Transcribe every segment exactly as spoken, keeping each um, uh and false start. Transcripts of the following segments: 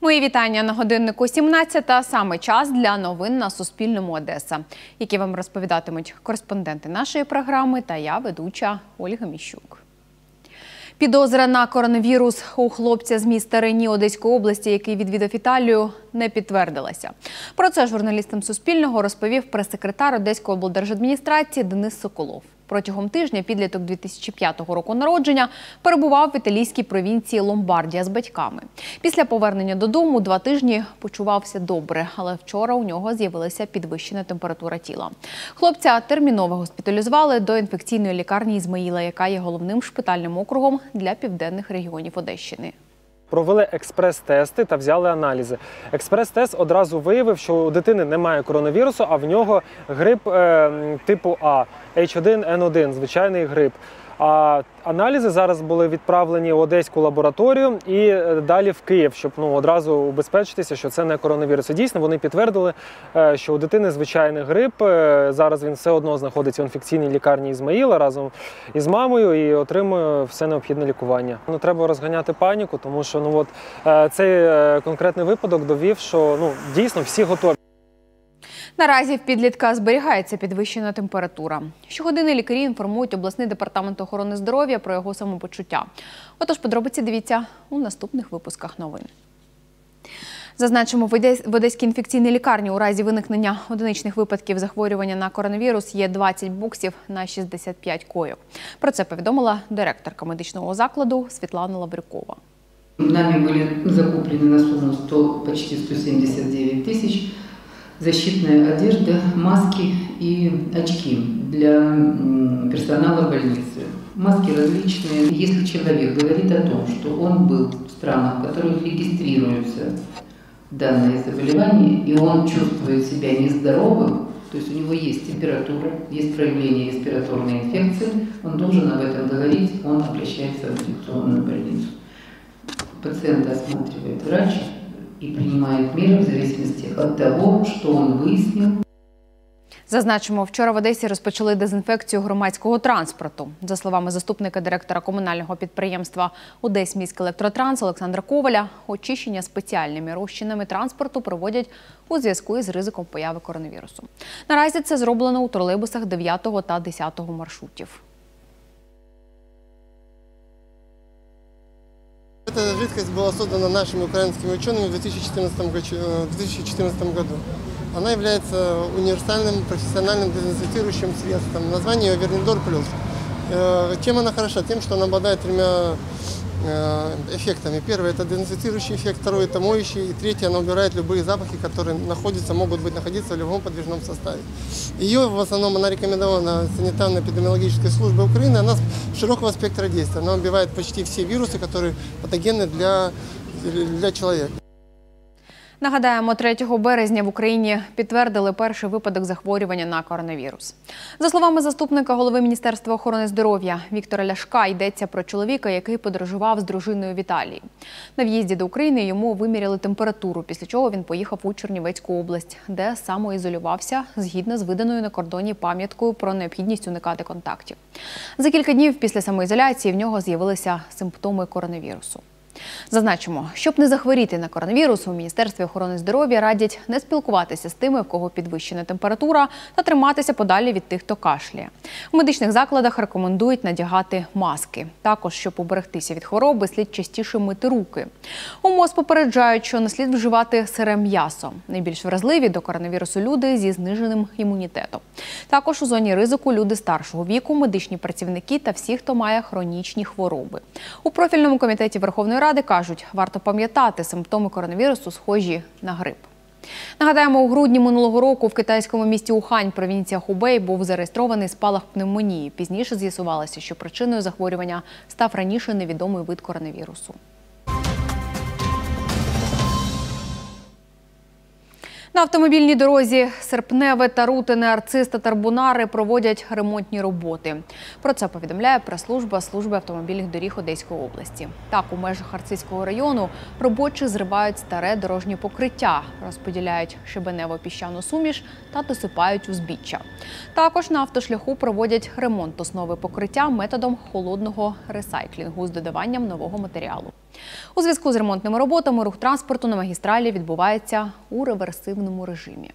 Мої вітання на годиннику сімнадцята. Саме час для новин на Суспільному Одеса, які вам розповідатимуть кореспонденти нашої програми та я, ведуча Ольга Міщук. Підозра на коронавірус у хлопця з міста Рені Одеської області, який відвідав Італію, не підтвердилася. Про це журналістам Суспільного розповів прес-секретар Одеської облдержадміністрації Денис Соколов. Протягом тижня підліток дві тисячі п'ятого року народження перебував в італійській провінції Ломбардія з батьками. Після повернення додому два тижні почувався добре, але вчора у нього з'явилася підвищена температура тіла. Хлопця терміново госпіталізували до інфекційної лікарні Ізмаїла, яка є головним шпитальним округом для південних регіонів Одещини. Провели експрес-тести та взяли аналізи. Експрес-тест одразу виявив, що у дитини немає коронавірусу, а в нього грип е, типу А, Ейч один Ен один, звичайний грип. А аналізи зараз були відправлені в Одеську лабораторію і далі в Київ, щоб ну, одразу убезпечитися, що це не коронавірус. І дійсно, вони підтвердили, що у дитини звичайний грип. Зараз він все одно знаходиться в інфекційній лікарні Ізмаїла разом із мамою і отримує все необхідне лікування. Ну, треба розганяти паніку, тому що ну, от, цей конкретний випадок довів, що ну, дійсно всі готові. Наразі в підлітка зберігається підвищена температура. Щогодини лікарі інформують обласний департамент охорони здоров'я про його самопочуття. Отож, подробиці дивіться у наступних випусках новин. Зазначимо, в Одеській інфекційній лікарні у разі виникнення одиничних випадків захворювання на коронавірус є двадцять боксів на шістдесят п'ять койок. Про це повідомила директорка медичного закладу Світлана Лаврюкова. Нами були закуплені на суму сто, почти сто сімдесят дев'ять тисяч защитная одежда, маски и очки для персонала больницы. Маски различные. Если человек говорит о том, что он был в странах, в которых регистрируется данное заболевание, и он чувствует себя нездоровым, то есть у него есть температура, есть проявление респираторной инфекции, он должен об этом говорить, он обращается в инфекционную больницу. Пациента осматривает врач і приймає міри в залежності від того, що він вияснив. Зазначимо, вчора в Одесі розпочали дезінфекцію громадського транспорту. За словами заступника директора комунального підприємства «Одесьміськелектротранс» Олександра Коваля, очищення спеціальними розчинами транспорту проводять у зв'язку із ризиком появи коронавірусу. Наразі це зроблено у тролейбусах дев'ятого та десятого маршрутів. Эта жидкость была создана нашими украинскими учеными в две тысячи четырнадцатом году. Она является универсальным профессиональным дезинфицирующим средством. Название ее Вернидор плюс. Чем она хороша? Тем, что она обладает тремя эффектами. Первый – это дезинфицирующий эффект, второй – это моющий, и третий – она убирает любые запахи, которые находятся, могут быть находиться в любом подвижном составе. Ее в основном она рекомендована санитарно-эпидемиологической службой Украины, она широкого спектра действия, она убивает почти все вирусы, которые патогенны для, для человека. Нагадаємо, третього березня в Україні підтвердили перший випадок захворювання на коронавірус. За словами заступника голови Міністерства охорони здоров'я Віктора Ляшка, йдеться про чоловіка, який подорожував з дружиною в Італії. На в'їзді до України йому виміряли температуру, після чого він поїхав у Чернівецьку область, де самоізолювався згідно з виданою на кордоні пам'яткою про необхідність уникати контактів. За кілька днів після самоізоляції в нього з'явилися симптоми коронавірусу. Зазначимо, щоб не захворіти на коронавірус, у Міністерстві охорони здоров'я радять не спілкуватися з тими, в кого підвищена температура, та триматися подалі від тих, хто кашляє. У медичних закладах рекомендують надягати маски. Також, щоб уберегтися від хвороби, слід частіше мити руки. У МОЗ попереджають, що не слід вживати сире м'ясо. Найбільш вразливі до коронавірусу люди зі зниженим імунітетом. Також у зоні ризику люди старшого віку, медичні працівники та всі, хто має хронічні хвороби. У профільному комітеті Верховної Ради кажуть, варто пам'ятати, симптоми коронавірусу схожі на грип. Нагадаємо, у грудні минулого року в китайському місті Ухань, провінція Хубей, був зареєстрований спалах пневмонії. Пізніше з'ясувалося, що причиною захворювання став раніше невідомий вид коронавірусу. На автомобільній дорозі Серпневе та Рутине Арциз-Татарбунари проводять ремонтні роботи. Про це повідомляє прес-служба Служби автомобільних доріг Одеської області. Так, у межах Арцизького району робочі зривають старе дорожнє покриття, розподіляють щебенево-піщану суміш та досипають узбіччя. Також на автошляху проводять ремонт основи покриття методом холодного ресайклінгу з додаванням нового матеріалу. У зв'язку з ремонтними роботами рух транспорту на магістралі відбувається у реверсивному режимі.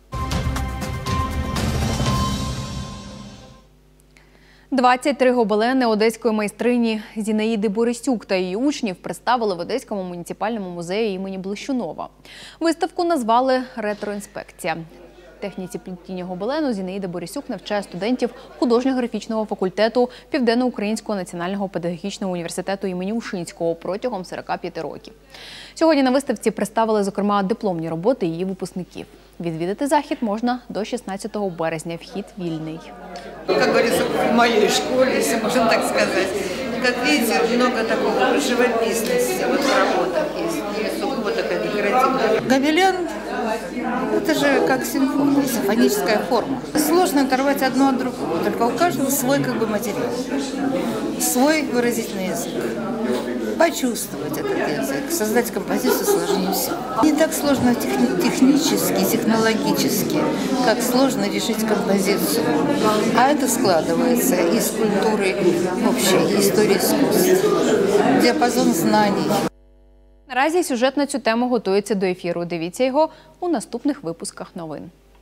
двадцять три гобелени одеської майстрині Зінаїди Борисюк та її учнів представили в Одеському муніципальному музеї імені Блищунова. Виставку назвали «Ретроінспекція». Техніці плетіння гобелену Зінаїда Борисюк навчає студентів художньо-графічного факультету Південно-Українського національного педагогічного університету імені Ушинського протягом сорока п'яти років. Сьогодні на виставці представили, зокрема, дипломні роботи її випускників. Відвідати захід можна до шістнадцятого березня. Вхід вільний. Как говорится, в моей школе, если можно так сказать. Как видите, много такого живописности вот в работах есть. И сугубо такая декоративная. Гобелен – это же как симфония, симфоническая форма. Сложно оторвать одно от другого, только у каждого свой как бы материал, свой выразительный язык. Почувствовать этот язык, создать композицию сложнее всего. Не так сложно техни- технически, технологически, как сложно решить композицию. А это складывается из культуры общей, истории искусств, диапазон знаний. Наразі сюжет на цю тему готується до ефіру. Дивіться його у наступних випусках новин.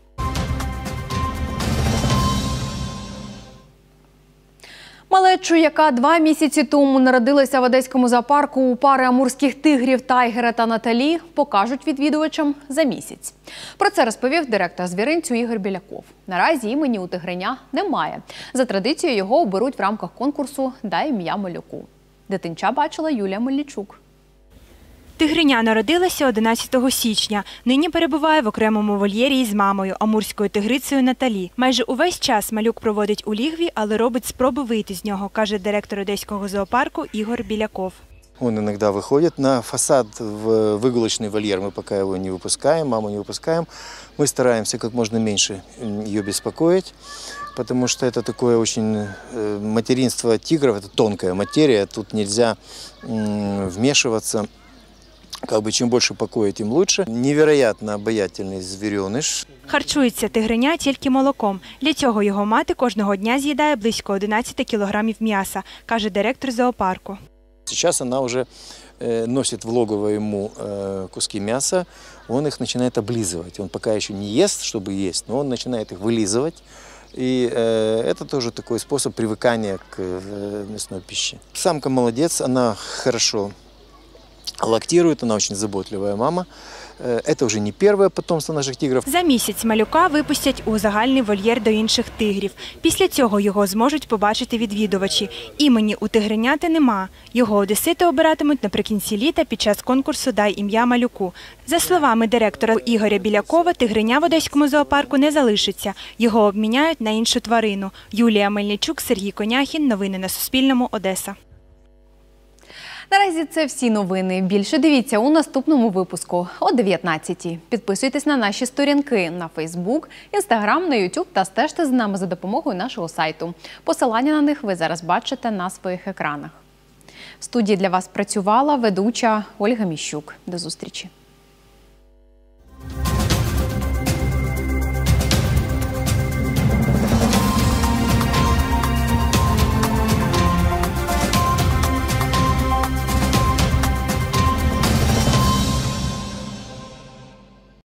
Малечу, яка два місяці тому народилася в Одеському зоопарку у пари амурських тигрів Тайгера та Наталі, покажуть відвідувачам за місяць. Про це розповів директор звіринцю Ігор Біляков. Наразі імені у тигреня немає. За традицією його оберуть в рамках конкурсу «Дай ім'я малюку». Дитинча бачила Юлія Мельничук. Тигриня народилася одинадцятого січня. Нині перебуває в окремому вольєрі із мамою, амурською тигрицею Наталі. Майже увесь час малюк проводить у лігві, але робить спроби вийти з нього, каже директор Одеського зоопарку Ігор Біляков. Он иногда выходит на фасад в выгулочный вольер. Мы пока его не выпускаем, маму не выпускаем. Мы стараемся как можно меньше ее беспокоить, потому что это такое очень материнство тигров, это тонкая материя, тут нельзя вмешиваться. Как бы чим більше покою, тим лучше. Невероятно обаятельний звірьониш. Харчується тигриня тільки молоком. Для цього його мати кожного дня з'їдає близько одинадцяти кілограмів м'яса, каже директор зоопарку. Сейчас она уже носит в логово ему куски мяса, он их начинает облизывать. Он пока еще не ест, чтобы есть, но он начинает их вылизывать. И это тоже такой способ привыкания к мясной пище. Самка молодец, она хорошо лактирует, она очень заботливая мама. Это вже не перше потомство наших тигрів. За місяць малюка випустять у загальний вольєр до інших тигрів. Після цього його зможуть побачити відвідувачі. Імені у тигреняти нема. Його одесити обиратимуть наприкінці літа під час конкурсу «Дай ім'я малюку». За словами директора Ігоря Білякова, тигриня в Одеському зоопарку не залишиться. Його обміняють на іншу тварину. Юлія Мельничук, Сергій Коняхін. Новини на Суспільному. Одеса. Наразі це всі новини. Більше дивіться у наступному випуску о дев'ятнадцятій. Підписуйтесь на наші сторінки на Фейсбук, Інстаграм, на Ютуб та стежте з нами за допомогою нашого сайту. Посилання на них ви зараз бачите на своїх екранах. В студії для вас працювала ведуча Ольга Міщук. До зустрічі.